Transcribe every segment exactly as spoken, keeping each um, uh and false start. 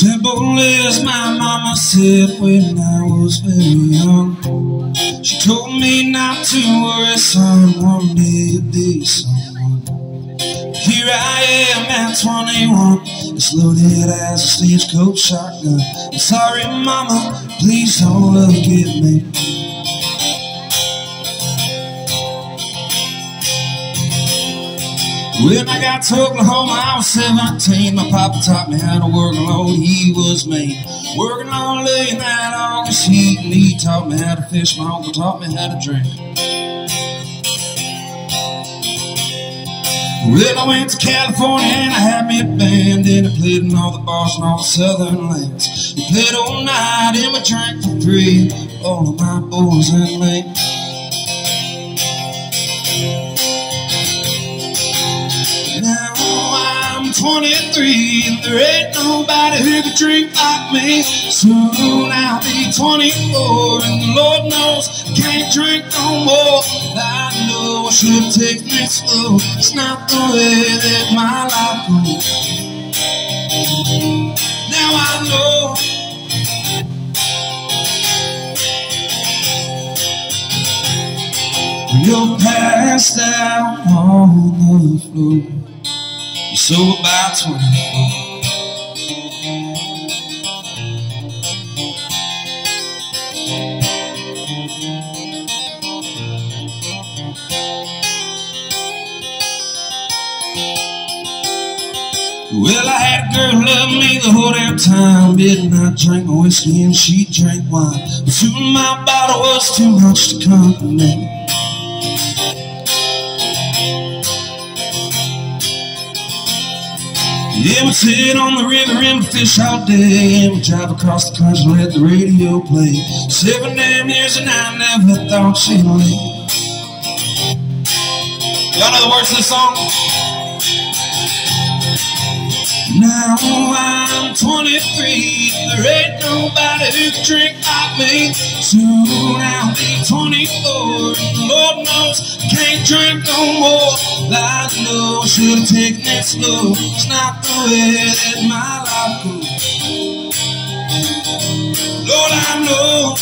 Simple as my mama said when I was very young. She told me not to worry, son, one day you'll be someone. Here I am at twenty-one, as loaded as a stagecoach shotgun. I'm sorry, mama, please don't look at me. When I got to Oklahoma, I was seventeen. My papa taught me how to work alone. He was mean, working on laying that August heat. And he taught me how to fish. My uncle taught me how to drink. Well, I went to California and I had me a band, and I played in all the bars and all the southern lands. We played all night and we drank for free, all of my boys and me. Now I'm twenty-three and there ain't nobody who can drink like me. Soon I'll be twenty-four and the Lord knows I can't drink no more. I know I should take me slow. It's not the way that my life goes. Now I know you're passed out on the floor. You're sober by twenty-four. Well, I had a girl who loved me the whole damn time. Didn't I drink my whiskey and she drank wine, but soon my bottle was too much to comprehend. Yeah, we sit on the river and we fish all day, and we drive across the country and let the radio play. Seven damn years and I never thought she'd leave. Y'all know the words to this song? Now I'm twenty-three, there ain't nobody who can drink like me. Soon I'll be twenty-four, and the Lord knows I can't drink no more. I know I should have taken it slow. It's not the way that my life goes. Lord, I know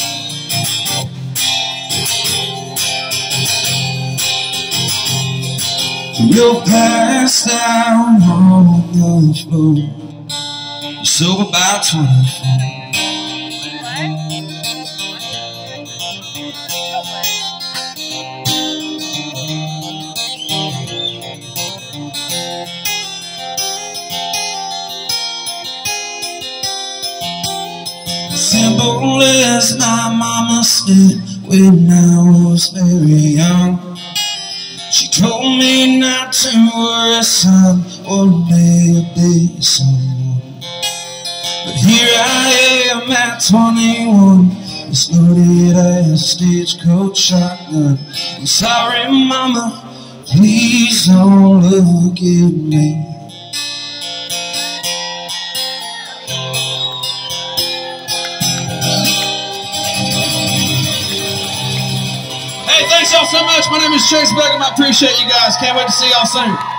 you're passed out on the floor. You're sober by twenty-four. Simple as my mama said when I was very young. She told me not to worry, son, one day you'll be someone. But here I am at twenty-one, as loaded as a stagecoach shotgun. I'm sorry, mama, please don't look at me. Hey, thanks y'all so much. My name is Chayce Beckham. I appreciate you guys. Can't wait to see y'all soon.